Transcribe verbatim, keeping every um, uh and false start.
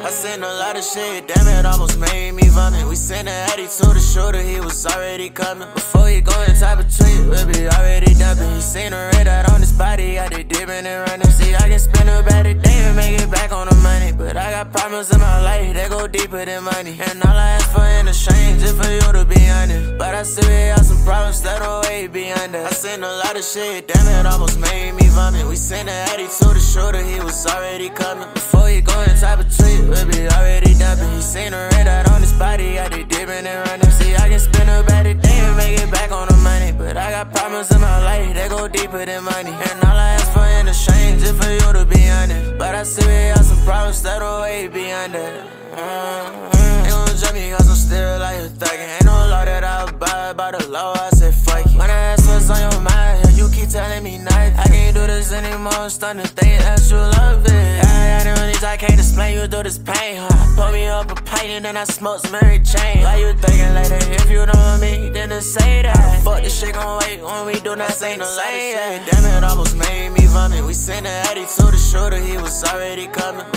I seen a lot of shit, damn it, almost made me vomit. We sent a Addy to the shooter, he was already coming. Before he go in type of tweet, we'll be already dumping. He seen a red dot on his body, I did dipping and running. See, I can spend a bad day and make it back on the money, but I got problems in my life that go deeper than money. And all I ask for in exchange is for you to be honest. But I still have some problems that are way beyond that. I seen a lot of shit, damn it, almost made me vomit. We sent a Addy to the shooter, he was already coming. Before he go in type of tweet, we'll be already dumping. He seen a red dot on his body, I did dipping and running. See, I can spend a bad day and make it back on the money, but I got problems in my life that go deeper than money. And all I ask for in exchange is for you to be honest. But I still have some problems that are way beyond that. Mm-hmm. They gon' judge me cause I'm still out here thuggin'. Ain't no law that I abide by the law, I said fuck it. When I ask what's on your mind, yeah, you keep telling me nothing. I can't do this anymore, I'm starting to think that you love it. I, I don't need, I can't explain, you do this pain, huh? Pull me up a pint and then I smoke some Mary Jane. Why you thinking like that? If you know me, then just say that. Fuck this shit gon' wait when we do not say no lie. Damn it, almost made me vomit. We sent a Addy to the shooter, he was already coming.